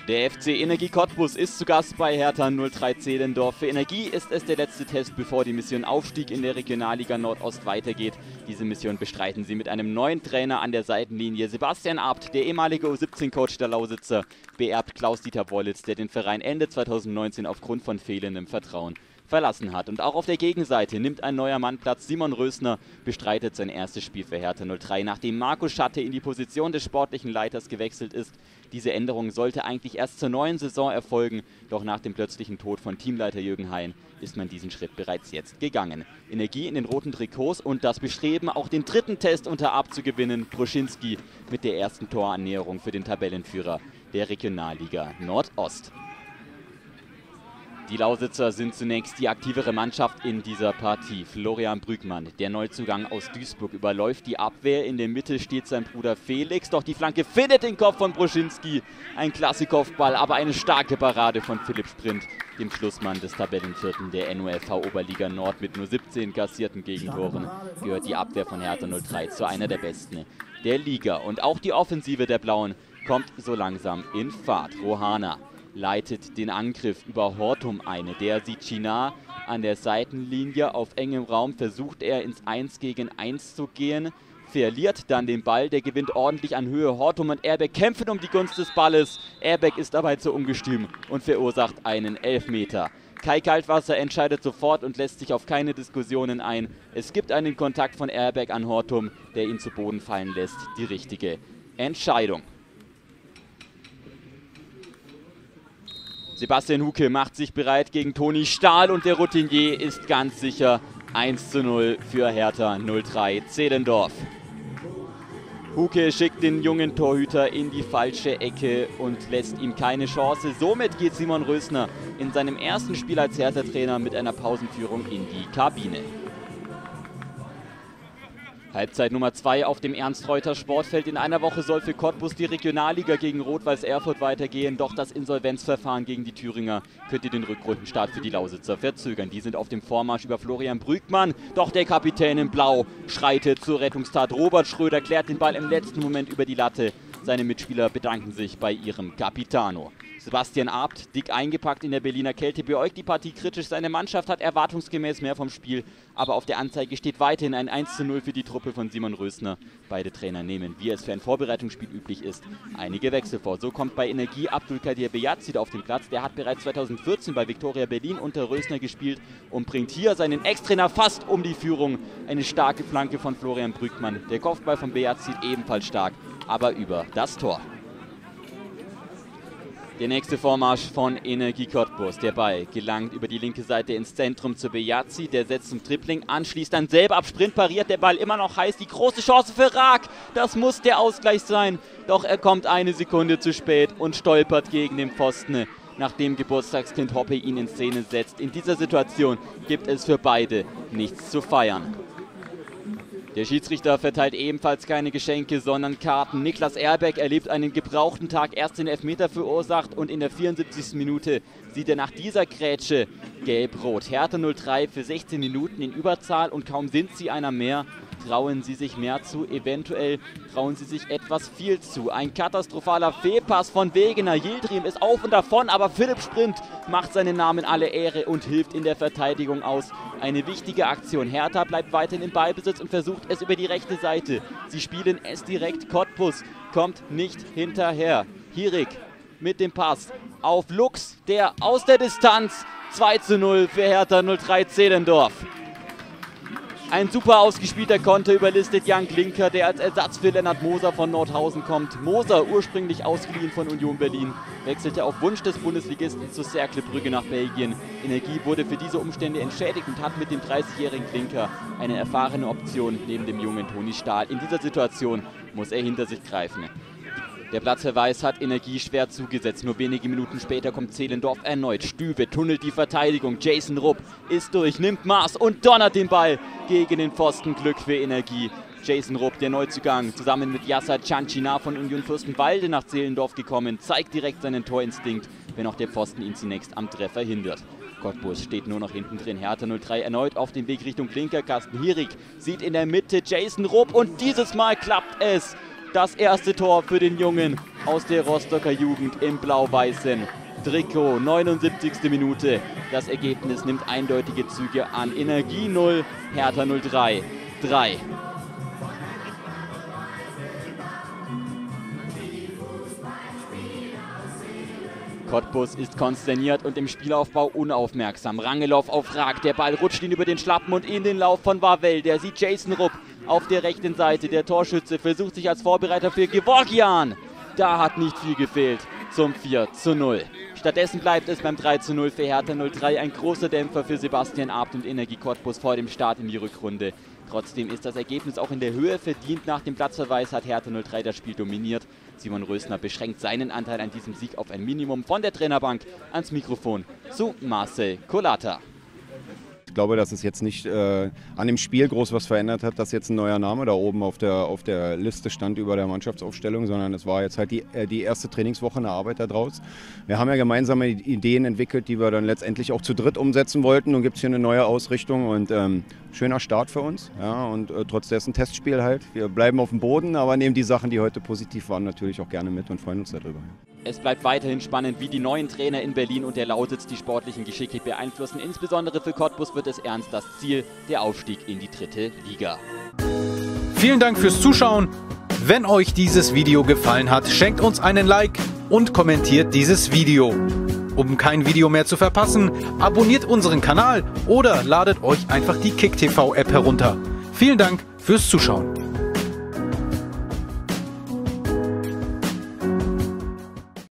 Der FC Energie Cottbus ist zu Gast bei Hertha 03 Zehlendorf. Für Energie ist es der letzte Test, bevor die Mission Aufstieg in der Regionalliga Nordost weitergeht. Diese Mission bestreiten sie mit einem neuen Trainer an der Seitenlinie. Sebastian Abt, der ehemalige U17-Coach der Lausitzer, beerbt Klaus-Dieter Wollitz, der den Verein Ende 2019 aufgrund von fehlendem Vertrauen verlassen hat. Und auch auf der Gegenseite nimmt ein neuer Mann Platz. Simon Rösner bestreitet sein erstes Spiel für Hertha 03, nachdem Marco Schatte in die Position des sportlichen Leiters gewechselt ist. Diese Änderung sollte eigentlich erst zur neuen Saison erfolgen, doch nach dem plötzlichen Tod von Teamleiter Jürgen Hein ist man diesen Schritt bereits jetzt gegangen. Energie in den roten Trikots und das Bestreben, auch den dritten Test unter Abt zu gewinnen. Bruschinski mit der ersten Torannäherung für den Tabellenführer der Regionalliga Nordost. Die Lausitzer sind zunächst die aktivere Mannschaft in dieser Partie. Florian Brügmann, der Neuzugang aus Duisburg, überläuft die Abwehr. In der Mitte steht sein Bruder Felix, doch die Flanke findet den Kopf von Bruschinski. Ein klasse Kopfball, aber eine starke Parade von Philipp Sprint, dem Schlussmann des Tabellenvierten der NOFV Oberliga Nord. Mit nur 17 kassierten Gegentoren gehört die Abwehr von Hertha 03 zu einer der besten der Liga. Und auch die Offensive der Blauen kommt so langsam in Fahrt. Rohana leitet den Angriff über Hortum ein. Der sieht Chinar an der Seitenlinie. Auf engem Raum versucht er ins 1 gegen 1 zu gehen. Verliert dann den Ball. Der gewinnt ordentlich an Höhe. Hortum und Erbeck kämpfen um die Gunst des Balles. Erbeck ist dabei zu ungestüm und verursacht einen Elfmeter. Kai Kaltwasser entscheidet sofort und lässt sich auf keine Diskussionen ein. Es gibt einen Kontakt von Erbeck an Hortum, der ihn zu Boden fallen lässt. Die richtige Entscheidung. Sebastian Huke macht sich bereit gegen Toni Stahl und der Routinier ist ganz sicher 1:0 für Hertha 03 Zehlendorf. Huke schickt den jungen Torhüter in die falsche Ecke und lässt ihm keine Chance. Somit geht Simon Rösner in seinem ersten Spiel als Hertha-Trainer mit einer Pausenführung in die Kabine. Halbzeit Nummer 2 auf dem Ernst-Reuter-Sportfeld. In einer Woche soll für Cottbus die Regionalliga gegen Rot-Weiß Erfurt weitergehen. Doch das Insolvenzverfahren gegen die Thüringer könnte den Rückrundenstart für die Lausitzer verzögern. Die sind auf dem Vormarsch über Florian Brügmann. Doch der Kapitän in Blau schreitet zur Rettungstat. Robert Schröder klärt den Ball im letzten Moment über die Latte. Seine Mitspieler bedanken sich bei ihrem Capitano. Sebastian Abt, dick eingepackt in der Berliner Kälte, beäugt die Partie kritisch. Seine Mannschaft hat erwartungsgemäß mehr vom Spiel, aber auf der Anzeige steht weiterhin ein 1:0 für die Truppe von Simon Rösner. Beide Trainer nehmen, wie es für ein Vorbereitungsspiel üblich ist, einige Wechsel vor. So kommt bei Energie Abdulkadir Beyazid auf den Platz. Der hat bereits 2014 bei Viktoria Berlin unter Rösner gespielt und bringt hier seinen Ex-Trainer fast um die Führung. Eine starke Flanke von Florian Brügmann. Der Kopfball von Beyazid ebenfalls stark, aber über das Tor. Der nächste Vormarsch von Energie Cottbus. Der Ball gelangt über die linke Seite ins Zentrum zu Beyazid. Der setzt zum Dribbling an, schließt dann selber ab. Sprint pariert, der Ball immer noch heiß. Die große Chance für Raak. Das muss der Ausgleich sein. Doch er kommt eine Sekunde zu spät und stolpert gegen den Pfosten, nachdem Geburtstagskind Hoppe ihn in Szene setzt. In dieser Situation gibt es für beide nichts zu feiern. Der Schiedsrichter verteilt ebenfalls keine Geschenke, sondern Karten. Niklas Erbeck erlebt einen gebrauchten Tag, erst den Elfmeter verursacht und in der 74. Minute sieht er nach dieser Grätsche gelb-rot. Hertha 03 für 16 Minuten in Überzahl und kaum sind sie einer mehr, trauen sie sich mehr zu. Eventuell trauen sie sich etwas viel zu. Ein katastrophaler Fehlpass von Wegener. Yildirim ist auf und davon, aber Philipp Sprint macht seinen Namen alle Ehre und hilft in der Verteidigung aus. Eine wichtige Aktion. Hertha bleibt weiterhin im Ballbesitz und versucht es über die rechte Seite. Sie spielen es direkt. Cottbus kommt nicht hinterher. Hierig mit dem Pass auf Lux, der aus der Distanz 2:0 für Hertha 03 Zehlendorf. Ein super ausgespielter Konter überlistet Jan Klinker, der als Ersatz für Lennart Moser von Nordhausen kommt. Moser, ursprünglich ausgeliehen von Union Berlin, wechselte auf Wunsch des Bundesligisten zu Cercle Brügge nach Belgien. Energie wurde für diese Umstände entschädigt und hat mit dem 30-jährigen Klinker eine erfahrene Option neben dem jungen Toni Stahl. In dieser Situation muss er hinter sich greifen. Der Platzverweis hat Energie schwer zugesetzt. Nur wenige Minuten später kommt Zehlendorf erneut. Stübe tunnelt die Verteidigung. Jason Rupp ist durch, nimmt Maß und donnert den Ball gegen den Pfosten. Glück für Energie. Jason Rupp, der Neuzugang, zusammen mit Yasser Cancinar von Union Fürstenwalde nach Zehlendorf gekommen, zeigt direkt seinen Torinstinkt, wenn auch der Pfosten ihn zunächst am Treffer hindert. Cottbus steht nur noch hinten drin. Hertha 03 erneut auf dem Weg Richtung Klinker. Carsten Hierig sieht in der Mitte Jason Rupp und dieses Mal klappt es. Das erste Tor für den Jungen aus der Rostocker Jugend im blau-weißen Trikot. 79. Minute. Das Ergebnis nimmt eindeutige Züge an. Energie 0, Hertha 03 3. Cottbus ist konsterniert und im Spielaufbau unaufmerksam. Rangelov auf Raak, der Ball rutscht ihn über den Schlappen und in den Lauf von Wawel. Der sieht Jason Rupp auf der rechten Seite. Der Torschütze versucht sich als Vorbereiter für Gevorkian. Da hat nicht viel gefehlt zum 4:0. Stattdessen bleibt es beim 3:0 für Hertha 03. Ein großer Dämpfer für Sebastian Abt und Energie Cottbus vor dem Start in die Rückrunde. Trotzdem ist das Ergebnis auch in der Höhe verdient. Nach dem Platzverweis hat Hertha 03 das Spiel dominiert. Simon Rösner beschränkt seinen Anteil an diesem Sieg auf ein Minimum. Von der Trainerbank ans Mikrofon zu Marcel Kolata. Ich glaube, dass es jetzt nicht an dem Spiel groß was verändert hat, dass jetzt ein neuer Name da oben auf der Liste stand über der Mannschaftsaufstellung, sondern es war jetzt halt die erste Trainingswoche, eine Arbeit daraus. Wir haben ja gemeinsame Ideen entwickelt, die wir dann letztendlich auch zu dritt umsetzen wollten. Nun gibt es hier eine neue Ausrichtung und schöner Start für uns. Ja, und trotz dessen Testspiel halt. Wir bleiben auf dem Boden, aber nehmen die Sachen, die heute positiv waren, natürlich auch gerne mit und freuen uns darüber. Es bleibt weiterhin spannend, wie die neuen Trainer in Berlin und der Lausitz die sportlichen Geschicke beeinflussen. Insbesondere für Cottbus wird es ernst, das Ziel, der Aufstieg in die 3. Liga. Vielen Dank fürs Zuschauen. Wenn euch dieses Video gefallen hat, schenkt uns einen Like und kommentiert dieses Video. Um kein Video mehr zu verpassen, abonniert unseren Kanal oder ladet euch einfach die KickTV-App herunter. Vielen Dank fürs Zuschauen.